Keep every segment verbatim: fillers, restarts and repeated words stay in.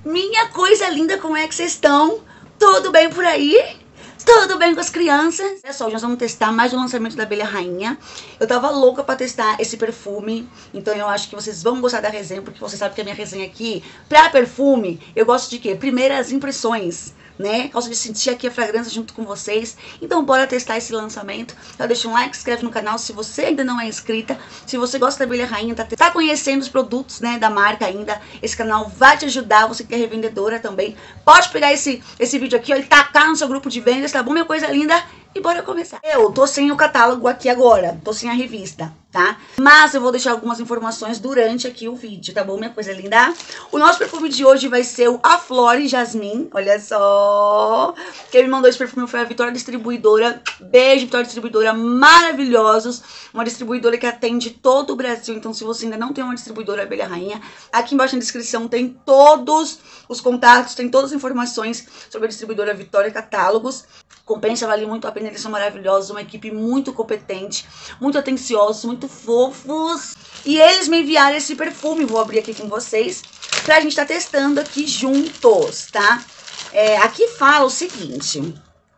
Minha coisa linda, como é que vocês estão? Tudo bem por aí? Tudo bem com as crianças? Olha só, nós vamos testar mais um lançamento da Abelha Rainha. Eu tava louca pra testar esse perfume, então eu acho que vocês vão gostar da resenha, porque você sabe que a minha resenha aqui, pra perfume, eu gosto de quê? Primeiras impressões, né? Gosto de sentir aqui a fragrância junto com vocês. Então bora testar esse lançamento. Então deixa um like, se inscreve no canal se você ainda não é inscrita. Se você gosta da Abelha Rainha, tá, tá conhecendo os produtos, né, da marca ainda, esse canal vai te ajudar. Você que é revendedora também, pode pegar esse, esse vídeo aqui, ó, e tacar no seu grupo de vendas, tá bom, minha coisa linda? E bora começar. Eu tô sem o catálogo aqui agora, tô sem a revista, tá? Mas eu vou deixar algumas informações durante aqui o vídeo, tá bom, minha coisa linda? O nosso perfume de hoje vai ser o Aflore Jasmine, olha só. Quem me mandou esse perfume foi a Vitória Distribuidora. Beijo, Vitória Distribuidora, maravilhosos. Uma distribuidora que atende todo o Brasil, então se você ainda não tem uma distribuidora Abelha Rainha, aqui embaixo na descrição tem todos os contatos, tem todas as informações sobre a distribuidora Vitória Catálogos. Compensa, vale muito a pena, eles são maravilhosos, uma equipe muito competente, muito atenciosos, muito fofos. E eles me enviaram esse perfume, vou abrir aqui com vocês, pra gente estar tá testando aqui juntos, tá? É, aqui fala o seguinte,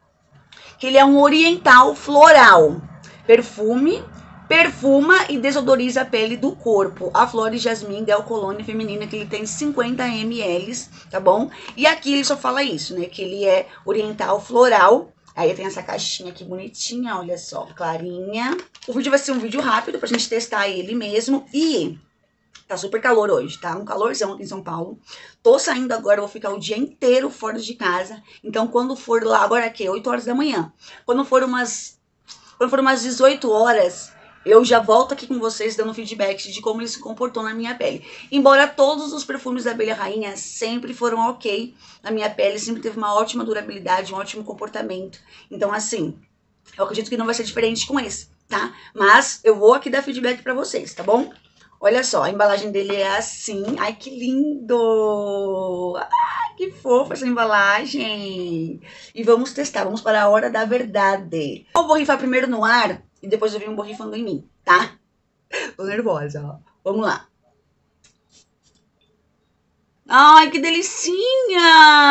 que ele é um oriental floral, perfume, perfuma e desodoriza a pele do corpo. Aflore Jasmine Del Cologne feminina, que ele tem cinquenta mililitros, tá bom? E aqui ele só fala isso, né, que ele é oriental floral. Aí tem essa caixinha aqui bonitinha, olha só, clarinha. O vídeo vai ser um vídeo rápido pra gente testar ele mesmo. E tá super calor hoje, tá? Um calorzão aqui em São Paulo. Tô saindo agora, vou ficar o dia inteiro fora de casa. Então quando for lá, agora é que oito horas da manhã. Quando for umas, quando for umas dezoito horas... eu já volto aqui com vocês dando feedback de como ele se comportou na minha pele. Embora todos os perfumes da Abelha Rainha sempre foram ok na minha pele, sempre teve uma ótima durabilidade, um ótimo comportamento. Então, assim, eu acredito que não vai ser diferente com esse, tá? Mas eu vou aqui dar feedback pra vocês, tá bom? Olha só, a embalagem dele é assim. Ai, que lindo! Ai, que fofa essa embalagem! E vamos testar, vamos para a hora da verdade. Eu vou rifar primeiro no ar e depois eu venho borrifando em mim, tá? Tô nervosa, ó. Vamos lá. Ai, que delicinha!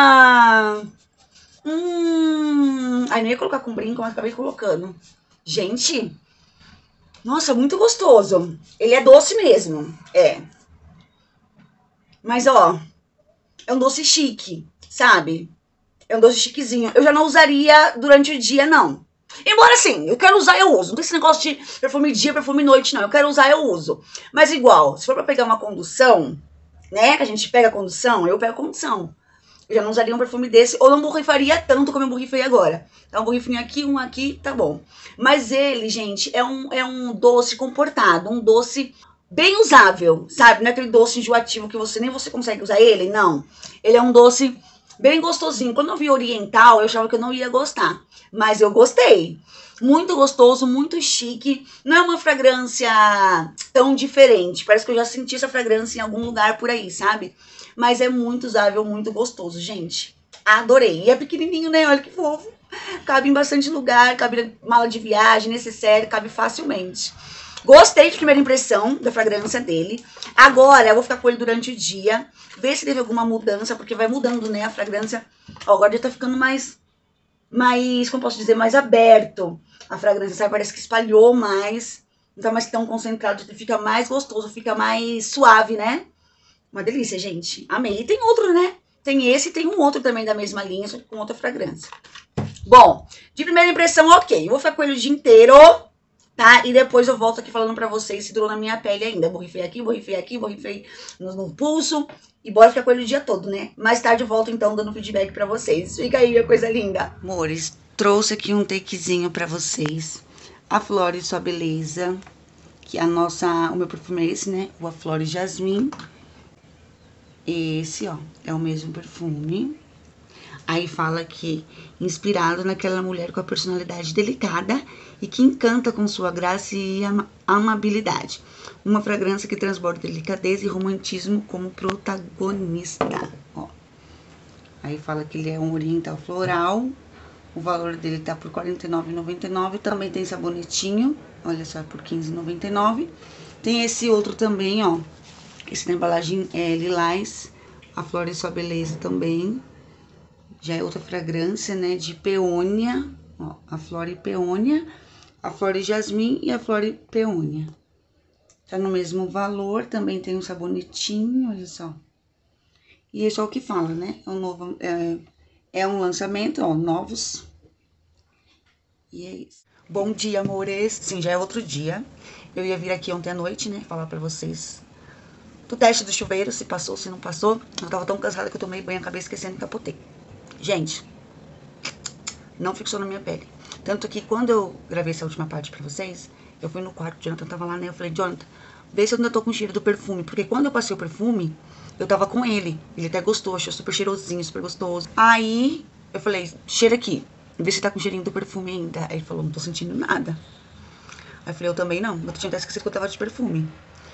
Hum... Ai, nem ia colocar com brinco, mas acabei colocando. Gente... nossa, muito gostoso. Ele é doce mesmo, é. Mas, ó, é um doce chique, sabe? É um doce chiquezinho. Eu já não usaria durante o dia, não. Embora, assim, eu quero usar, eu uso. Não tem esse negócio de perfume dia, perfume noite, não. Eu quero usar, eu uso. Mas, igual, se for pra pegar uma condução, né, que a gente pega a condução, eu pego a condução. Eu já não usaria um perfume desse, ou não borrifaria tanto como eu borrifei agora. Então, um borrifinho aqui, um aqui, tá bom. Mas ele, gente, é um, é um doce comportado, um doce bem usável, sabe? Não é aquele doce enjoativo que você nem você consegue usar ele, não. Ele é um doce bem gostosinho. Quando eu vi oriental, eu achava que eu não ia gostar. Mas eu gostei. Muito gostoso, muito chique. Não é uma fragrância tão diferente. Parece que eu já senti essa fragrância em algum lugar por aí, sabe? Mas é muito usável, muito gostoso, gente. Adorei. E é pequenininho, né? Olha que fofo. Cabe em bastante lugar, cabe na mala de viagem, necessário, cabe facilmente. Gostei de primeira impressão da fragrância dele. Agora eu vou ficar com ele durante o dia, ver se teve alguma mudança, porque vai mudando, né, a fragrância. Ó, agora já tá ficando mais, mais, como posso dizer, mais aberto a fragrância, sabe? Parece que espalhou mais, não tá mais tão concentrado, fica mais gostoso, fica mais suave, né? Uma delícia, gente. Amei. E tem outro, né? Tem esse e tem um outro também da mesma linha, só que com outra fragrância. Bom, de primeira impressão, ok. Eu vou ficar com ele o dia inteiro, tá? E depois eu volto aqui falando pra vocês se durou na minha pele ainda. Borrifei aqui, borrifei aqui, borrifei no, no pulso. E bora ficar com ele o dia todo, né? Mais tarde eu volto, então, dando feedback pra vocês. Fica aí, minha coisa linda. Amores, trouxe aqui um takezinho pra vocês. Aflore Sua Beleza. Que a nossa... o meu perfume é esse, né? O Aflore Jasmine. Esse, ó, é o mesmo perfume. Aí fala que inspirado naquela mulher com a personalidade delicada e que encanta com sua graça e ama amabilidade. Uma fragrância que transborda delicadeza e romantismo como protagonista. Ó. Aí fala que ele é um oriental floral. O valor dele tá por quarenta e nove reais e noventa e nove centavos. Também tem sabonetinho, olha só, por quinze reais e noventa e nove centavos. Tem esse outro também, ó. Esse na embalagem é lilás. a Flora e Sua Beleza também. Já é outra fragrância, né, de peônia. Ó, a Flora e Peônia, a Flora e Jasmim e a Flora e Peônia. Tá no mesmo valor, também tem um sabonetinho, olha só. E é só o que fala, né? É um novo, é, é um lançamento, ó, novos. E é isso. Bom dia, amores. Sim, já é outro dia. Eu ia vir aqui ontem à noite, né, falar pra vocês do teste do chuveiro, se passou, se não passou. Eu tava tão cansada que eu tomei banho, acabei esquecendo e capotei. Gente, não fixou na minha pele. Tanto que quando eu gravei essa última parte pra vocês, eu fui no quarto, o Jonathan tava lá, né? Eu falei, Jonathan, vê se eu ainda tô com o cheiro do perfume. Porque quando eu passei o perfume, eu tava com ele. Ele até gostou, achou super cheirosinho, super gostoso. Aí, eu falei, cheira aqui. Vê se tá com o cheirinho do perfume ainda. Aí ele falou, não tô sentindo nada. Aí eu falei, eu também não. Eu tinha até esquecido que eu tava de perfume.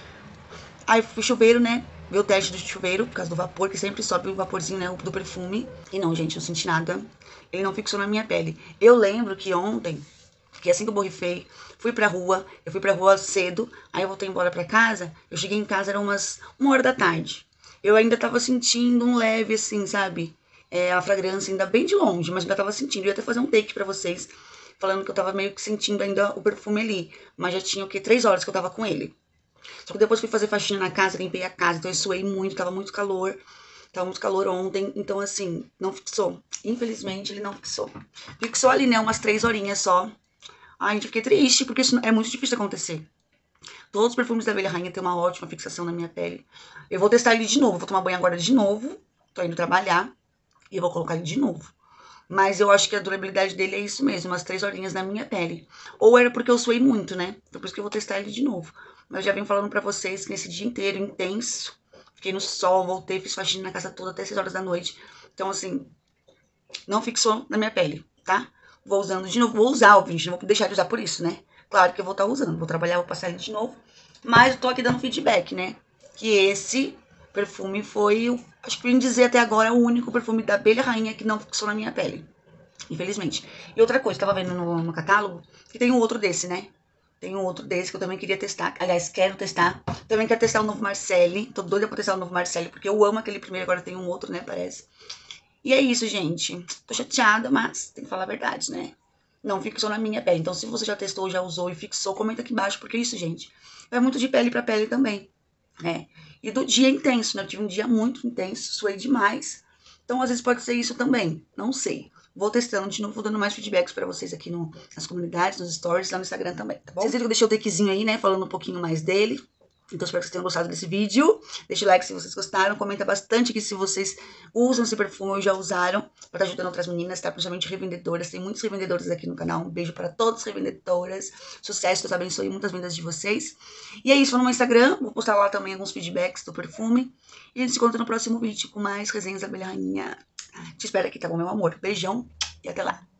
Aí fui chuveiro, né? Ver o teste do chuveiro, por causa do vapor, que sempre sobe o vaporzinho, né? Do perfume. E não, gente, não senti nada. Ele não fixou na minha pele. Eu lembro que ontem, que assim que eu borrifei, fui pra rua. Eu fui pra rua cedo, aí eu voltei embora pra casa. Eu cheguei em casa, era umas uma hora da tarde. Eu ainda tava sentindo um leve, assim, sabe? É, a fragrância ainda bem de longe, mas ainda tava sentindo. Eu ia até fazer um take pra vocês, falando que eu tava meio que sentindo ainda o perfume ali. Mas já tinha, o quê? Três horas que eu tava com ele. Só que depois fui fazer faxina na casa, limpei a casa, então eu suei muito, tava muito calor. Tava muito calor ontem, então assim, não fixou. Infelizmente, ele não fixou. Fixou ali, né, umas três horinhas só. Ai, gente, fiquei triste, porque isso é muito difícil de acontecer. Todos os perfumes da Abelha Rainha têm uma ótima fixação na minha pele. Eu vou testar ele de novo, vou tomar banho agora de novo. Tô indo trabalhar e eu vou colocar ele de novo. Mas eu acho que a durabilidade dele é isso mesmo, umas três horinhas na minha pele. Ou era porque eu suei muito, né? Então por isso que eu vou testar ele de novo. Mas eu já venho falando pra vocês que nesse dia inteiro, intenso, fiquei no sol, voltei, fiz faxina na casa toda até seis horas da noite. Então, assim, não fixou na minha pele, tá? Vou usando de novo, vou usar, ó, gente, não vou deixar de usar por isso, né? Claro que eu vou estar usando, vou trabalhar, vou passar ele de novo. Mas eu tô aqui dando feedback, né? Que esse perfume foi, o, acho que eu ia dizer até agora, o único perfume da Abelha Rainha que não fixou na minha pele. Infelizmente. E outra coisa, tava vendo no, no catálogo que tem um outro desse, né? Tem um outro desse que eu também queria testar. Aliás, quero testar. Também quero testar o novo Marcelli. Tô doida pra testar o novo Marcelli, porque eu amo aquele primeiro, agora tem um outro, né, parece. E é isso, gente. Tô chateada, mas tem que falar a verdade, né? Não fixou na minha pele. Então, se você já testou, já usou e fixou, comenta aqui embaixo, porque é isso, gente. É muito de pele pra pele também, né? E do dia intenso, né? Eu tive um dia muito intenso, suei demais. Então, às vezes pode ser isso também. Não sei. Vou testando de novo, vou dando mais feedbacks pra vocês aqui no, nas comunidades, nos stories, lá no Instagram também, tá bom? Vocês viram que eu deixei o takezinho aí, né, falando um pouquinho mais dele. Então, espero que vocês tenham gostado desse vídeo. Deixa o like se vocês gostaram. Comenta bastante aqui se vocês usam esse perfume ou já usaram. Pra estar ajudando outras meninas, tá? Principalmente revendedoras. Tem muitos revendedores aqui no canal. Um beijo pra todas as revendedoras. Sucesso, Deus abençoe muitas vendas de vocês. E é isso, vou no meu Instagram. Vou postar lá também alguns feedbacks do perfume. E a gente se encontra no próximo vídeo com mais resenhas da Abelha Rainha. Te espero aqui, tá bom, meu amor? Beijão e até lá.